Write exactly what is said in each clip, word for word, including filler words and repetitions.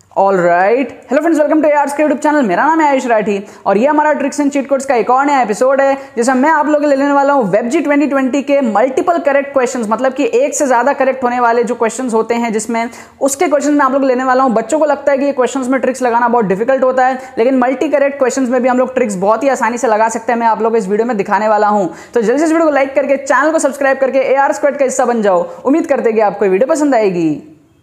All right, hello friends, welcome to arts के YouTube channel. मेरा नाम है आयुष राठी और ये हमारा ट्रिक्स एंड चीट कोड्स का एक और नया एपिसोड है जिसमें मैं आप लोगों के लिए लेने वाला हूँ वेबजी ट्वेंटी ट्वेंटी के मल्टीपल करेक्ट क्वेश्चंस, मतलब कि एक से ज्यादा करेक्ट होने वाले जो क्वेश्चंस होते हैं, जिसमें उसके क्वेश्चन में आप लोग लेने वाला हूँ। बच्चों को लगता है कि ये क्वेश्चंस में ट्रिक्स लगाना बहुत डिफिकल्ट होता है, लेकिन मल्टी करेक्ट क्वेश्चंस में भी हम लोग ट्रिक्स बहुत ही आसानी से लगा सकते हैं। मैं आप लोग इस वीडियो में दिखाने वाला हूँ, तो जल्दी से इस वीडियो को लाइक करके चैनल को सब्सक्राइब करके ए आर स्क्वाड का हिस्सा बन जाओ। उम्मीद करते हैं कि आपको ये वीडियो पसंद आएगी।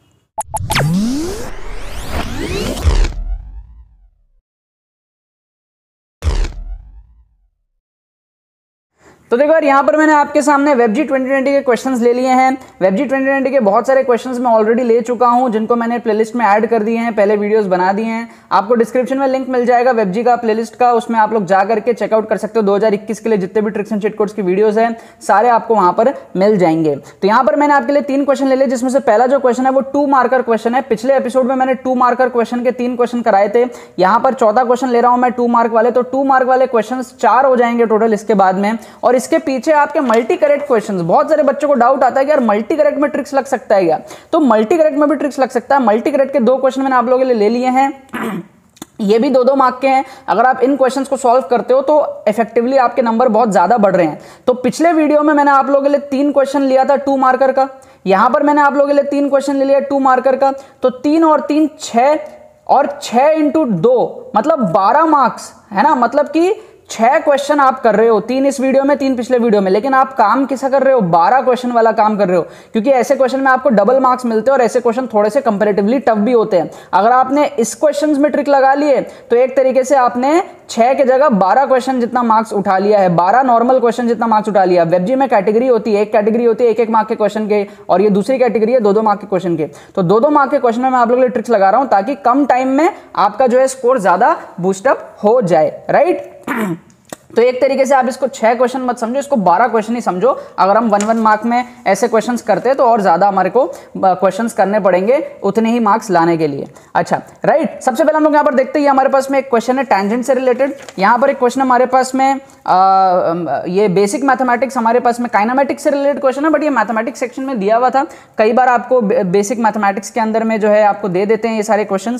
तो देखो यार, यहाँ पर मैंने आपके सामने वेबजी ट्वेंटी ट्वेंटी के क्वेश्चंस ले लिए हैं। वेबजी ट्वेंटी ट्वेंटी के बहुत सारे क्वेश्चंस मैं ऑलरेडी ले चुका हूँ, जिनको मैंने प्लेलिस्ट में ऐड कर दिए हैं, पहले वीडियोस बना दिए हैं। आपको डिस्क्रिप्शन में लिंक मिल जाएगा वेबजी का प्लेलिस्ट का, उसमें आप लोग जा करके चेकआउट कर सकते हो। दो हज़ार इक्कीस के लिए जितने भी ट्रिक्स एंड चीट कोड्स की वीडियोस हैं सारे आपको वहां पर मिल जाएंगे। तो यहाँ पर मैंने आपके लिए तीन क्वेश्चन ले लिए, जिसमें से पहला जो क्वेश्चन है वो टू मार्कर क्वेश्चन है। पिछले एपिसोड में मैंने टू मार्कर क्वेश्चन के तीन क्वेश्चन कराए थे, यहाँ पर चौदह क्वेश्चन ले रहा हूँ मैं टू मार्क वाले। तो टू मार्क वाले क्वेश्चन चार हो जाएंगे टोटल इसके बाद में, और इसके पीछे आपके मल्टी करेक्ट क्वेश्चंस। बहुत सारे बच्चों को डाउट आता है कि यार मल्टी करेक्ट में ट्रिक्स लग सकता है क्या? तो मल्टी करेक्ट में भी ट्रिक्स लग सकता है। मल्टी करेक्ट के दो क्वेश्चन मैंने आप लोगों के लिए ले लिए हैं, ये भी दो दो मार्क के हैं। अगर आप इन क्वेश्चंस को सॉल्व करते हो तो इफेक्टिवली आपके नंबर बहुत ज्यादा बढ़ रहे हैं। तो पिछले वीडियो में मैंने आप लोगों के लिए तीन क्वेश्चन लिया था टू मार्कर का, यहां पर मैंने आप लोगों के लिए तीन क्वेश्चन ले लिया टू मार्कर का। तो तीन और तीन छह, और छह इंटू दो मतलब बारह मार्क्स है ना। मतलब कि छह क्वेश्चन आप कर रहे हो, तीन इस वीडियो में तीन पिछले वीडियो में, लेकिन आप काम किसा कर रहे हो? बारह क्वेश्चन वाला काम कर रहे हो, क्योंकि ऐसे क्वेश्चन में आपको डबल मार्क्स मिलते हैं और ऐसे क्वेश्चन थोड़े से कंपैरेटिवली टफ भी होते हैं। अगर आपने इस क्वेश्चन में ट्रिक लगा लिए तो एक तरीके से आपने छह के जगह बारह क्वेश्चन जितना मार्क्स उठा लिया है, बारह नॉर्मल क्वेश्चन जितना मार्क्स उठा लिया। वेबजी में कैटेगरी होती है, एक कैटेगरी होती है एक एक मार्क के क्वेश्चन के, और ये दूसरी कैटेगरी है दो दो मार्क के क्वेश्चन के। तो दो दो मार्क के क्वेश्चन में मैं आप लोगों के लिए ट्रिक्स लगा रहा हूं ताकि कम टाइम में आपका जो है स्कोर ज्यादा बूस्टअप हो जाए, राइट। तो एक तरीके से आप इसको छह क्वेश्चन मत समझो, इसको बारह क्वेश्चन ही समझो। अगर हम वन वन मार्क में ऐसे क्वेश्चंस करते हैं तो और ज्यादा हमारे को क्वेश्चंस करने पड़ेंगे उतने ही मार्क्स लाने के लिए। अच्छा राइट, सबसे पहले हम लोग यहाँ पर देखते हैं, हमारे पास में एक क्वेश्चन है टेंजेंट से रिलेटेड। यहाँ पर एक क्वेश्चन हमारे पास में आ, ये बेसिक मैथमेटिक्स हमारे पास में काइनेमेटिक्स से रिलेटेड क्वेश्चन है, बट ये मैथमेटिक्स सेक्शन में दिया हुआ था। कई बार आपको बेसिक मैथमेटिक्स के अंदर में जो है आपको दे देते हैं ये सारे क्वेश्चन,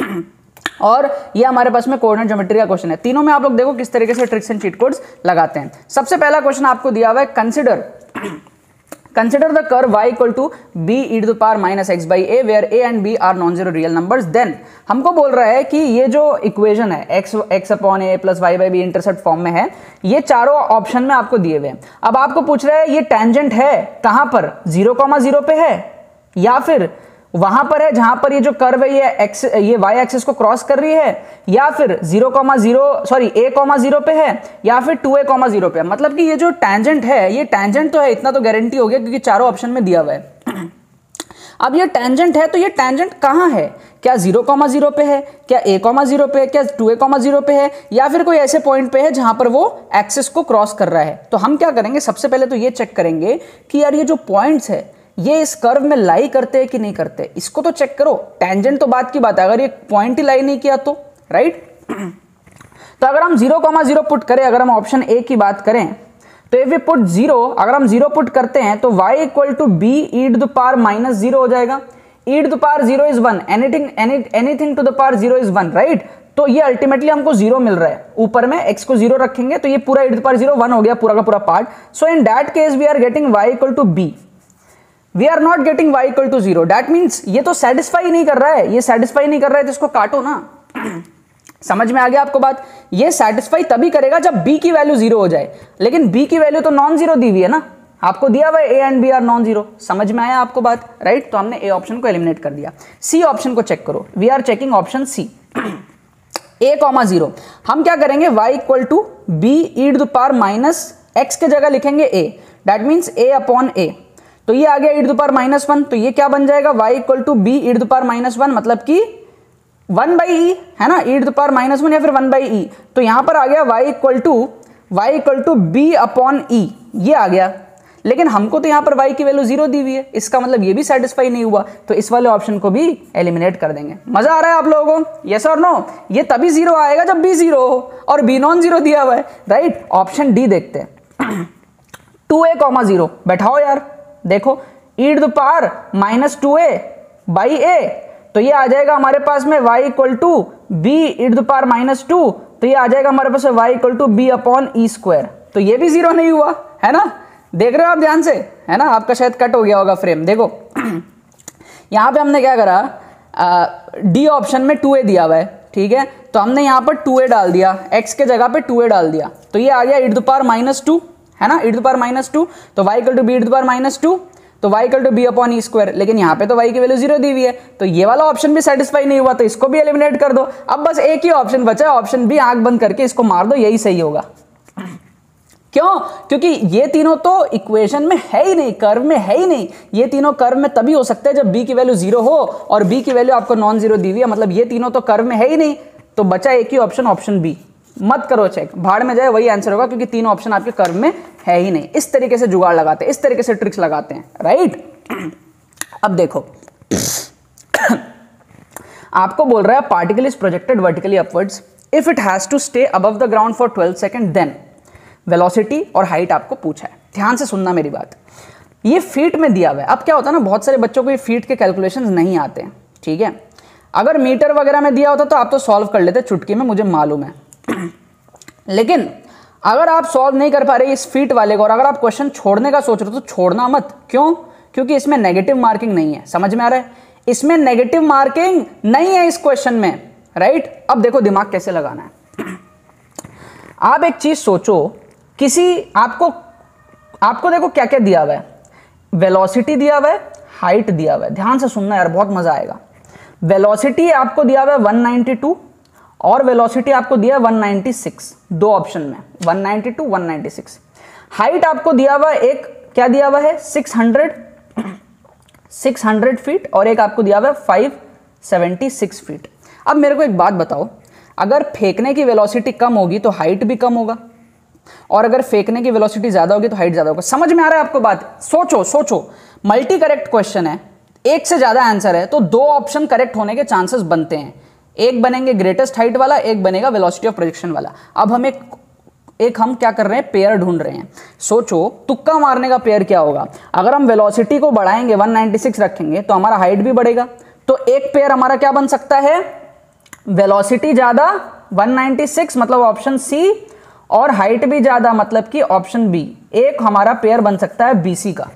और ये हमारे पास में कोऑर्डिनेट ज्योमेट्री का क्वेश्चन है। तीनों में आप लोग देखो किस तरीके से ट्रिक्स एंड चीट कोड्स लगाते हैं। सबसे पहला क्वेश्चन आपको दिया हुआ है, consider consider the curve y equal to b e to the power minus x by a where a and b are non zero real numbers. Then हमको बोल रहा है कि ये जो इक्वेशन है x x upon a plus y by b intercept form में है, ये चारों ऑप्शन में आपको दिए हुए हैं। अब आपको पूछ रहा है ये टेंजेंट है कहां पर? जीरो कॉमा जीरो पे है, या फिर वहां पर है जहां पर ये जो कर्व है ये एक्स ये वाई एक्सिस को क्रॉस कर रही है, या फिर zero comma zero sorry a comma zero पे है, या फिर टू ए कॉमा जीरो पे है। मतलब कि ये जो टेंजेंट है ये टेंजेंट तो है, इतना तो गारंटी हो गया क्योंकि चारों ऑप्शन में दिया हुआ है। अब ये टेंजेंट है तो ये टेंजेंट कहां है? क्या जीरो कॉमा जीरो पे है, क्या ए कॉमा जीरो पे है, क्या टू ए कॉमा जीरो पे है, या फिर कोई ऐसे पॉइंट पे है जहां पर वो एक्सिस को क्रॉस कर रहा है? तो हम क्या करेंगे, सबसे पहले तो ये चेक करेंगे कि यार ये जो पॉइंट्स है ये इस कर्व में लाई करते हैं कि नहीं करते, इसको तो चेक करो। टेंजेंट तो बात की बात है, अगर ये पॉइंट ही लाई नहीं किया तो, राइट। तो अगर हम जीरो कॉमा जीरो पुट करें, अगर हम ऑप्शन ए की बात करें तो इफ वी पुट जीरो, अगर हम जीरो पुट करते हैं तो y equal to b e to the power minus zero हो जाएगा। E to the power zero is one, anything anything to the power zero is one, right. तो ये ultimately हमको जीरो मिल रहा है, ऊपर में x को जीरो रखेंगे तो ये पूरा e to the power zero one हो गया पूरा का पूरा part. So in that case we are getting y equal to b, we are not getting y equal to zero. That means ये तो सेटिस्फाई नहीं कर रहा है, ये सेटिस्फाई नहीं कर रहा है तो इसको काटो ना। समझ में आ गया आपको बात? ये सेटिस्फाई तभी करेगा जब b की वैल्यू जीरो हो जाए, लेकिन b की वैल्यू तो नॉन जीरो दी हुई है ना, आपको दिया हुआ है a and b are non zero. समझ में आया आपको बात, राइट। तो हमने a ऑप्शन को एलिमिनेट कर दिया। c ऑप्शन को चेक करो, we are checking option c, a comma zero. हम क्या करेंगे, y equal to b e to the power minus x के जगह लिखेंगे a, that means a upon a। तो ये आ गया e to the power minus one, तो ये क्या बन जाएगा, y equal to b e to the power minus one, मतलब कि वन बाई ई है ना, e to the power minus one या फिर वन बाई ई। तो यहां पर आ गया y equal to y equal to b upon e, ये आ गया। लेकिन हमको तो यहां पर y की वैल्यू जीरो दी हुई है, इसका मतलब ये भी सेटिस्फाई नहीं हुआ, तो इस वाले ऑप्शन को भी एलिमिनेट कर देंगे। मजा आ रहा है आप लोगों को? यस और नो? ये तभी जीरो आएगा जब b जीरो हो और b नॉन जीरो दिया हुआ है, राइट। ऑप्शन डी देखते हैं, टू ए कॉमा जीरो। बैठाओ यार, देखो e to the power minus two a by a, तो ये आ जाएगा हमारे पास में y equal to b e to the power minus two, तो ये आ जाएगा हमारे पास y equal to b upon e square. तो ये भी जीरो नहीं हुआ है ना, देख रहे हो आप ध्यान से, है ना, आपका शायद कट हो गया होगा फ्रेम। देखो यहाँ पे हमने क्या करा, डी ऑप्शन में टू ए दिया हुआ है, ठीक है, तो हमने यहाँ पर टू ए डाल दिया, x के जगह पे टू ए डाल दिया, तो ये आ गया e to the power minus two, है ना, e to the power minus two, तो y equal to b e to the power minus two, तो y equal to b upon e square. लेकिन यहाँ पे तो y की वैल्यू जीरो दी हुई है, तो ये वाला ऑप्शन भी सेटिस्फाई नहीं हुआ, तो इसको भी एलिमिनेट कर दो। अब बस एक ही ऑप्शन बचा है, ऑप्शन बी, आंख बंद करके इसको मार दो, यही सही होगा। क्यों? क्योंकि ये तीनों तो इक्वेशन में है ही नहीं, कर्व में है ही नहीं। ये तीनों कर्व में तभी हो सकते हैं जब b की वैल्यू जीरो हो, और b की वैल्यू आपको नॉन जीरो दी हुई है, मतलब ये तीनों तो कर्व में है ही नहीं। तो बचा एक ही ऑप्शन, ऑप्शन बी। मत करो चेक, भाड़ में जाए, वही आंसर होगा, क्योंकि तीनों ऑप्शन आपके कर्व में है ही नहीं। इस तरीके से जुगाड़ लगाते हैं, इस तरीके से ट्रिक्स लगाते हैं, राइट। अब देखो आपको बोल रहा है particle is projected vertically upwards if it has to stay above the ground for twelve second, then velocity और हाइट आपको पूछा है। ध्यान से सुनना मेरी बात, ये फीट में दिया हुआ है। अब क्या होता है ना, बहुत सारे बच्चों को ये फीट के कैलकुलेशंस नहीं आते हैं, ठीक है। अगर मीटर वगैरह में दिया होता तो आप तो सॉल्व कर लेते चुटकी में, मुझे मालूम है। लेकिन अगर आप सॉल्व नहीं कर पा रहे इस फीट वाले को, और अगर आप क्वेश्चन छोड़ने का सोच रहे हो तो छोड़ना मत। क्यों? क्योंकि इसमें नेगेटिव मार्किंग नहीं है। समझ में आ रहा है? इसमें नेगेटिव मार्किंग नहीं है इस क्वेश्चन में, राइट। अब देखो दिमाग कैसे लगाना है। आप एक चीज सोचो, किसी आपको आपको देखो क्या क्या दिया हुआ है, वेलोसिटी दिया हुआ है, हाइट दिया हुआ है। ध्यान से सुनना यार, बहुत मजा आएगा। वेलोसिटी आपको दिया हुआ है वन नाइंटी टू और वेलोसिटी आपको दिया है वन नाइंटी सिक्स, दो ऑप्शन में one ninety two, one ninety six. Height आपको दिया हुआ है, एक क्या दिया हुआ है six hundred, six hundred feet, और एक आपको दिया हुआ है फाइव सेवेंटी सिक्स फीट। अब मेरे को एक बात बताओ, अगर फेंकने की वेलोसिटी कम होगी तो हाइट भी कम होगा, और अगर फेंकने की वेलोसिटी ज्यादा होगी तो हाइट ज्यादा होगा। समझ में आ रहा है आपको बात? सोचो सोचो, मल्टी करेक्ट क्वेश्चन है, एक से ज्यादा आंसर है, तो दो ऑप्शन करेक्ट होने के चांसेस बनते हैं। एक बनेंगे ग्रेटेस्ट हाइट वाला, एक बनेगा वेलोसिटी ऑफ प्रोजेक्शन वाला। अब हम एक एक हम क्या कर रहे हैं, पेयर ढूंढ रहे हैं। सोचो तुक्का मारने का पेयर क्या होगा। अगर हम वेलोसिटी को बढ़ाएंगे, वन नाइंटी सिक्स रखेंगे, तो हमारा हाइट भी बढ़ेगा। तो एक पेयर हमारा क्या बन सकता है, वेलोसिटी ज्यादा वन नाइंटी सिक्स मतलब ऑप्शन सी, और हाइट भी ज्यादा मतलब कि ऑप्शन बी। एक हमारा पेयर बन सकता है बीसी का,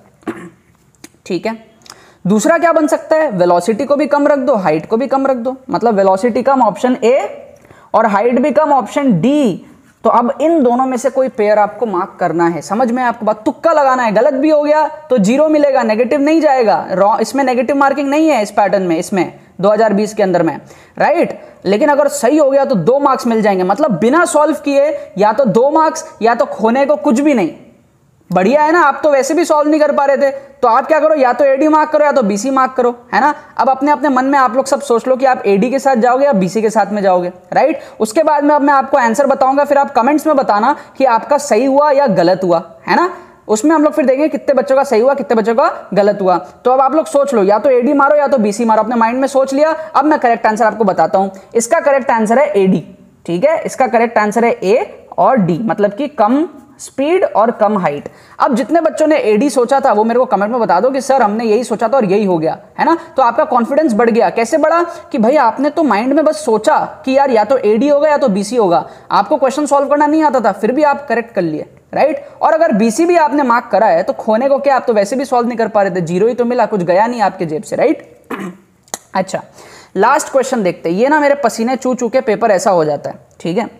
ठीक है। दूसरा क्या बन सकता है, वेलोसिटी को भी कम रख दो, हाइट को भी कम रख दो, मतलब वेलोसिटी कम ऑप्शन ए और हाइट भी कम ऑप्शन डी। तो अब इन दोनों में से कोई पेयर आपको मार्क करना है। समझ में आपको बात? तुक्का लगाना है, गलत भी हो गया तो जीरो मिलेगा, नेगेटिव नहीं जाएगा। रॉ इसमें नेगेटिव मार्किंग नहीं है इस पैटर्न में, इसमें दो हज़ार बीस के अंदर में, राइट। लेकिन अगर सही हो गया तो दो मार्क्स मिल जाएंगे, मतलब बिना सॉल्व किए या तो दो मार्क्स या तो खोने को कुछ भी नहीं। बढ़िया है ना। आप तो वैसे भी सॉल्व नहीं कर पा रहे थे, तो आप क्या करो, या तो एडी मार्क करो या तो बीसी मार्क करो, है ना। अब अपने अपने मन में आप लोग सब सोच लो कि आप एडी के साथ जाओगे या बीसी के साथ में जाओगे, राइट। उसके बाद में अब मैं आपको आंसर बताऊंगा, फिर आप कमेंट्स में बताना कि आपका सही हुआ या गलत हुआ, है ना। उसमें हम लोग फिर देखेंगे कितने बच्चों का सही हुआ, कितने बच्चों का गलत हुआ। तो अब आप लोग सोच लो, या तो एडी मारो या तो बीसी मारो। अपने माइंड में सोच लिया, अब मैं करेक्ट आंसर आपको बताता हूं। इसका करेक्ट आंसर है एडी, ठीक है। इसका करेक्ट आंसर है ए और डी, मतलब कि कम स्पीड और कम हाइट। अब जितने बच्चों ने एडी सोचा था वो मेरे को कमेंट में बता दो कि सर हमने यही सोचा था और यही हो गया, है ना। तो आपका कॉन्फिडेंस बढ़ गया। कैसे बढ़ा कि भाई आपने तो माइंड में बस सोचा कि यार या तो एडी होगा या तो बीसी होगा। आपको क्वेश्चन सॉल्व करना नहीं आता था, फिर भी आप करेक्ट कर लिए, राइट। और अगर बीसी भी आपने मार्क करा है तो खोने को क्या, आप तो वैसे भी सॉल्व नहीं कर पा रहे थे, जीरो ही तो मिला, कुछ गया नहीं आपके जेब से, राइट। अच्छा, लास्ट क्वेश्चन देखते हैं। ये ना मेरे पसीने चू चू के पेपर ऐसा हो जाता है, ठीक है।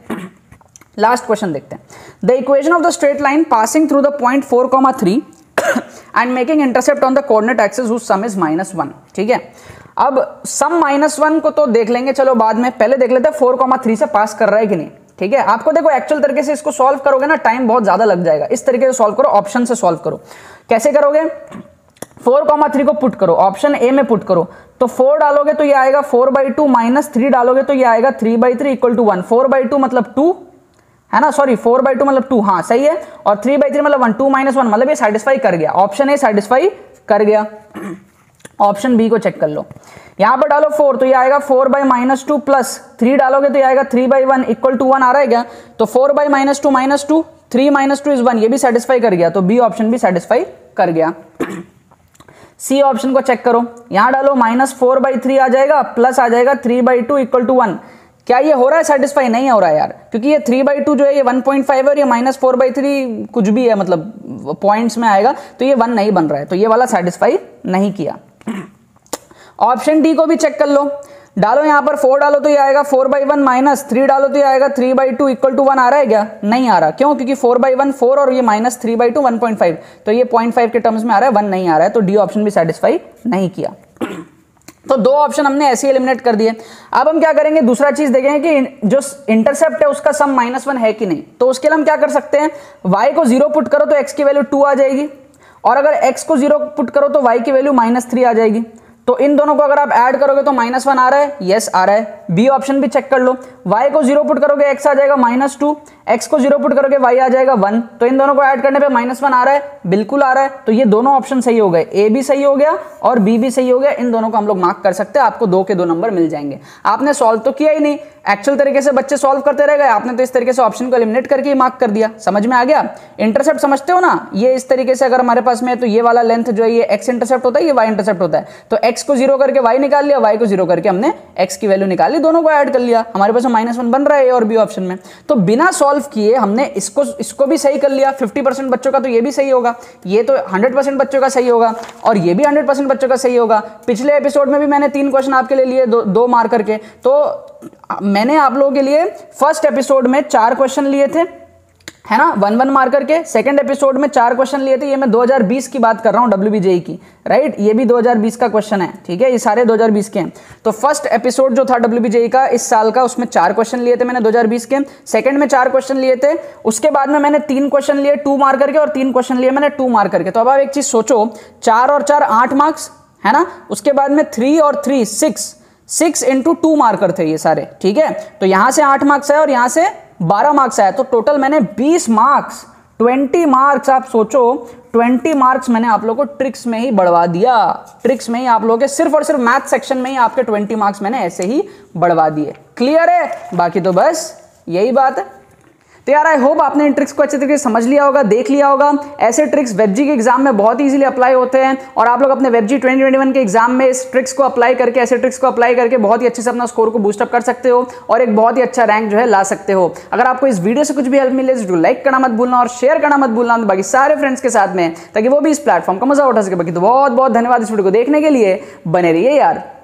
लास्ट क्वेश्चन देखते हैं। The equation of the straight line passing through the point four comma three and making intercept on the coordinate axis whose sum is minus one, ठीक है। अब सम माइनस वन को तो देख लेंगे, चलो बाद में, पहले देख लेते हैं फोर कॉमा थ्री से पास कर रहा है कि नहीं, ठीक है। आपको देखो एक्चुअल तरीके से इसको सॉल्व करोगे ना, टाइम बहुत ज्यादा लग जाएगा। इस तरीके से सॉल्व करो, ऑप्शन से सॉल्व करो। कैसे करोगे, फोर कॉमा थ्री को पुट करो, ऑप्शन ए में पुट करो। तो फोर डालोगे तो ये आएगा four by two, minus three डालोगे तो ये आएगा three by three equal to one. Four by two मतलब टू, है ना, सॉरी फोर बाई टू मतलब टू, हाँ सही है। और थ्री बाई थ्री मतलब वन, टू माइनस वन मतलब ये सेटिस्फाई कर गया, ऑप्शन ए सेटिस्फाई कर गया। ऑप्शन बी को चेक कर लो। यहां पर डालो फोर तो ये आएगा four by minus two, plus three डालोगे तो ये आएगा three by one equal to one आ रहा है क्या। तो four by minus two minus two, three minus two is one, ये भी सेटिस्फाई कर गया। तो बी ऑप्शन भी सेटिस्फाई कर गया। सी ऑप्शन को चेक करो, यहां डालो माइनस फोर बाई थ्री आ जाएगा, प्लस आ जाएगा three by two equal to one. क्या ये हो रहा है सेटिस्फाई? नहीं हो रहा है यार, क्योंकि ये थ्री बाई टू जो है ये वन पॉइंट फाइव है और ये माइनस फोर बाई थ्री कुछ भी है, मतलब पॉइंट्स में आएगा, तो ये वन नहीं बन रहा है, तो ये वाला सेटिस्फाई नहीं किया। ऑप्शन डी को भी चेक कर लो, डालो यहाँ पर फोर डालो तो ये आएगा four by one, minus three डालो तो ये आएगा three by two equal to one. आ रहा है क्या? नहीं आ रहा। क्यों? क्योंकि फोर बाई वन फोर और ये minus three by two one point five, तो ये पॉइंट फाइव के टर्म्स में आ रहा है, वन नहीं आ रहा है, तो डी ऑप्शन भी सेटिस्फाई नहीं किया। तो दो ऑप्शन हमने ऐसे ही एलिमिनेट कर दिए। अब हम क्या करेंगे, दूसरा चीज देखेंगे कि जो इंटरसेप्ट है उसका सम माइनस वन है कि नहीं। तो उसके लिए हम क्या कर सकते हैं, y को जीरो पुट करो तो x की वैल्यू टू आ जाएगी, और अगर x को जीरो पुट करो तो y की वैल्यू माइनस थ्री आ जाएगी। तो इन दोनों को अगर आप ऐड करोगे तो माइनस वन आ रहा है, यस आ रहा है। बी ऑप्शन भी चेक कर लो, y को जीरो पुट करोगे x आ जाएगा माइनस टू, x को जीरो पुट करोगे y आ जाएगा वन, तो इन दोनों को ऐड करने पे माइनस वन आ रहा है, बिल्कुल आ रहा है। तो ये दोनों ऑप्शन सही हो गए, ए भी सही हो गया और बी भी सही हो गया। इन दोनों को हम लोग मार्क कर सकते हैं, आपको दो के दो नंबर मिल जाएंगे। आपने सॉल्व तो किया ही नहीं, एक्चुअल तरीके से बच्चे सॉल्व करते रह गए, आपने तो इस तरीके से ऑप्शन को एलिमिनेट करके ही मार्क कर दिया। समझ में आ गया? इंटरसेप्ट समझते हो ना, ये इस तरीके से अगर हमारे पास में है तो ये वाला लेंथ जो है ये एक्स इंटरसेप्ट होता है, ये वाई इंटरसेप्ट होता है। तो एक्स को जीरो करके वाई निकाल लिया, वाई को जीरो करके हमने एक्स की वैल्यू निकाली, दोनों को ऐड कर लिया, हमारे पास माइनस वन बन रहा है ए और बी ऑप्शन में। तो बिना सॉल्व किए हमने इसको इसको भी सही कर लिया। फिफ्टी परसेंट बच्चों का तो ये भी सही होगा, ये तो हंड्रेड परसेंट बच्चों का सही होगा, और ये भी हंड्रेड परसेंट बच्चों का सही होगा। पिछले एपिसोड में भी मैंने तीन क्वेश्चन आपके लिए लिए, दो, दो मार्क करके। तो मैंने आप लोगों के लिए फर्स्ट एपिसोड में चार क्वेश्चन लिए थे, है ना, वन वन मार्कर के। सेकंड एपिसोड में चार क्वेश्चन लिए थे, ये मैं दो हज़ार बीस की बात कर रहा हूं, डब्ल्यूबीजेई की, राइट। ये भी दो हज़ार बीस का क्वेश्चन है, ठीक है, ये सारे दो हज़ार बीस के हैं। तो फर्स्ट एपिसोड जो था डब्ल्यूबीजेई का इस साल का, उसमें चार क्वेश्चन लिए थे मैंने दो हज़ार बीस के। सेकंड में चार क्वेश्चन लिए थे, उसके बाद में मैंने तीन क्वेश्चन लिए टू मार्कर के और तीन क्वेश्चन लिए मैंने टू मार्कर के। तो अब आप एक चीज सोचो, चार और चार आठ मार्क्स, है ना, उसके बाद में थ्री और three six, six into two marker थे ये सारे, ठीक है। तो यहां से आठ मार्क्स है और यहां से बारह मार्क्स आया, तो टोटल मैंने बीस मार्क्स, ट्वेंटी मार्क्स, आप सोचो ट्वेंटी मार्क्स मैंने आप लोगों को ट्रिक्स में ही बढ़वा दिया। ट्रिक्स में ही आप लोगों के सिर्फ और सिर्फ मैथ सेक्शन में ही आपके ट्वेंटी मार्क्स मैंने ऐसे ही बढ़वा दिए। क्लियर है? बाकी तो बस यही बात है। तो यार आई होप आपने इन ट्रिक्स को अच्छे तरीके से समझ लिया होगा, देख लिया होगा। ऐसे ट्रिक्स वेबजी के एग्जाम में बहुत इजीली अप्लाई होते हैं, और आप लोग अपने वेबजी ट्वेंटी ट्वेंटी वन के एग्जाम में इस ट्रिक्स को अप्लाई करके, ऐसे ट्रिक्स को अप्लाई करके बहुत ही अच्छे से अपना स्कोर को बूस्टअप कर सकते हो और एक बहुत ही अच्छा रैंक जो है ला सकते हो। अगर आपको इस वीडियो से कुछ भी हेल्प मिले तो लाइक करना मत भूलना और शेयर करना मत भूलना बाकी सारे फ्रेंड्स के साथ में, ताकि वो भी इस प्लेटफॉर्म का मजा उठा सके। बाकी तो बहुत बहुत धन्यवाद इस वीडियो को देखने के लिए, बने रहिए यार।